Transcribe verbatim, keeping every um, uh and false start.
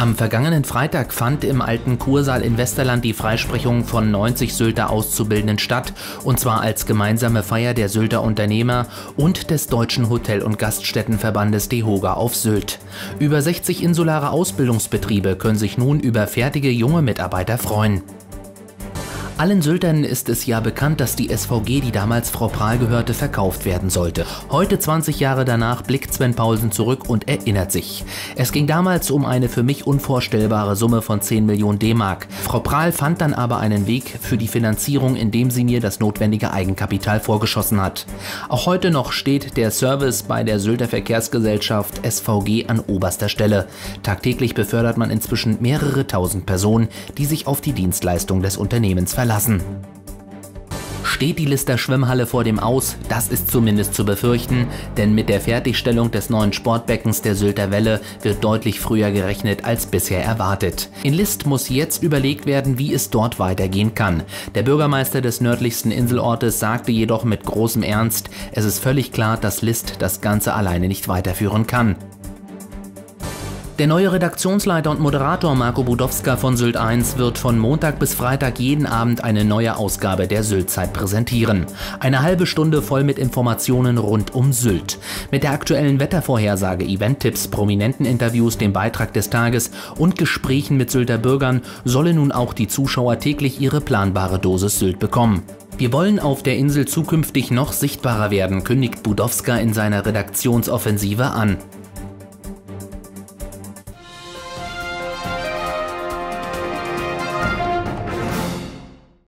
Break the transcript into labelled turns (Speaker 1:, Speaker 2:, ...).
Speaker 1: Am vergangenen Freitag fand im alten Kursaal in Westerland die Freisprechung von neunzig Sylter Auszubildenden statt, und zwar als gemeinsame Feier der Sylter Unternehmer und des Deutschen Hotel- und Gaststättenverbandes DEHOGA auf Sylt. Über sechzig insulare Ausbildungsbetriebe können sich nun über fertige junge Mitarbeiter freuen. Allen Syltern ist es ja bekannt, dass die S V G, die damals Frau Prahl gehörte, verkauft werden sollte. Heute, zwanzig Jahre danach, blickt Sven Paulsen zurück und erinnert sich. Es ging damals um eine für mich unvorstellbare Summe von zehn Millionen D-Mark. Frau Prahl fand dann aber einen Weg für die Finanzierung, indem sie mir das notwendige Eigenkapital vorgeschossen hat. Auch heute noch steht der Service bei der Sylter Verkehrsgesellschaft S V G an oberster Stelle. Tagtäglich befördert man inzwischen mehrere tausend Personen, die sich auf die Dienstleistung des Unternehmens verlassen. Verlassen. Steht die Lister Schwimmhalle vor dem Aus? Das ist zumindest zu befürchten, denn mit der Fertigstellung des neuen Sportbeckens der Sylter Welle wird deutlich früher gerechnet als bisher erwartet. In List muss jetzt überlegt werden, wie es dort weitergehen kann. Der Bürgermeister des nördlichsten Inselortes sagte jedoch mit großem Ernst, es ist völlig klar, dass List das Ganze alleine nicht weiterführen kann. Der neue Redaktionsleiter und Moderator Marco Budowska von Sylt eins wird von Montag bis Freitag jeden Abend eine neue Ausgabe der Sylt-Zeit präsentieren. Eine halbe Stunde voll mit Informationen rund um Sylt. Mit der aktuellen Wettervorhersage, Event-Tipps, prominenten Interviews, dem Beitrag des Tages und Gesprächen mit Sylter Bürgern sollen nun auch die Zuschauer täglich ihre planbare Dosis Sylt bekommen. Wir wollen auf der Insel zukünftig noch sichtbarer werden, kündigt Budowska in seiner Redaktionsoffensive an.